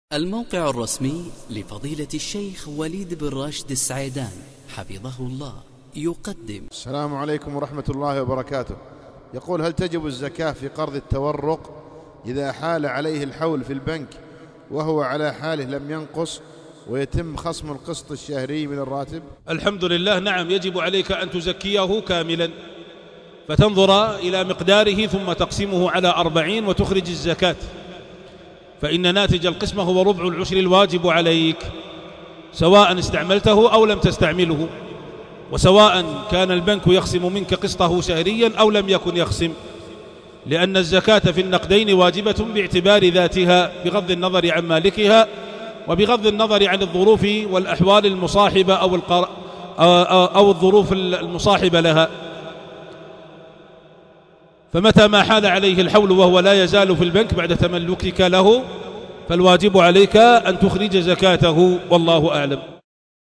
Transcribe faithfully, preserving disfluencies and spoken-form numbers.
الموقع الرسمي لفضيلة الشيخ وليد بن راشد السعيدان حفظه الله يقدم. السلام عليكم ورحمة الله وبركاته. يقول: هل تجب الزكاة في قرض التورق إذا حال عليه الحول في البنك وهو على حاله لم ينقص ويتم خصم القسط الشهري من الراتب؟ الحمد لله، نعم، يجب عليك أن تزكيه كاملا، فتنظر إلى مقداره ثم تقسمه على أربعين وتخرج الزكاة، فإن ناتج القسمة هو ربع العشر الواجب عليك، سواء استعملته أو لم تستعمله، وسواء كان البنك يخصم منك قسطه شهريا أو لم يكن يخصم، لأن الزكاة في النقدين واجبة باعتبار ذاتها بغض النظر عن مالكها وبغض النظر عن الظروف والأحوال المصاحبة أو, القر... أو الظروف المصاحبة لها. فمتى ما حال عليه الحول وهو لا يزال في البنك بعد تملكك له، فالواجب عليك أن تخرج زكاته، والله أعلم.